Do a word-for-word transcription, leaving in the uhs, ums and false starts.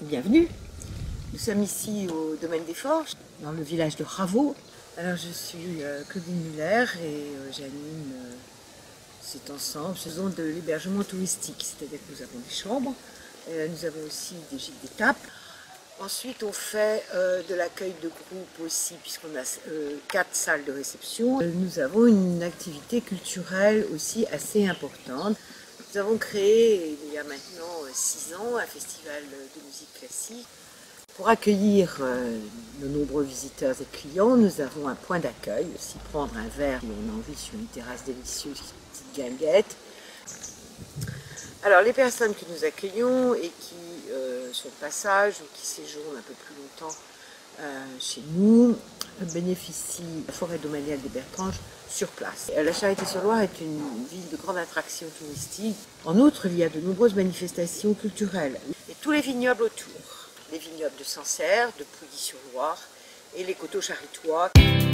Bienvenue. Nous sommes ici au domaine des Forges, dans le village de Raveau. Alors je suis euh, Claudine Muller et euh, j'anime euh, cet ensemble. Faisons de l'hébergement touristique, c'est-à-dire que nous avons des chambres, euh, nous avons aussi des gîtes d'étape. Ensuite on fait euh, de l'accueil de groupe aussi, puisqu'on a euh, quatre salles de réception. Nous avons une activité culturelle aussi assez importante. Nous avons créé, il y a maintenant six ans, un festival de musique classique. Pour accueillir euh, nos nombreux visiteurs et clients, nous avons un point d'accueil, aussi prendre un verre si on a envie sur une terrasse délicieuse, une petite guinguette. Alors les personnes que nous accueillons et qui euh, sont de passage ou qui séjournent un peu plus longtemps euh, chez nous bénéficient de la forêt domaniale des Bertranges sur place. La Charité-sur-Loire est une ville de grande attraction touristique. En outre, il y a de nombreuses manifestations culturelles et tous les vignobles autour. Les vignobles de Sancerre, de Pouilly-sur-Loire et les coteaux charitois.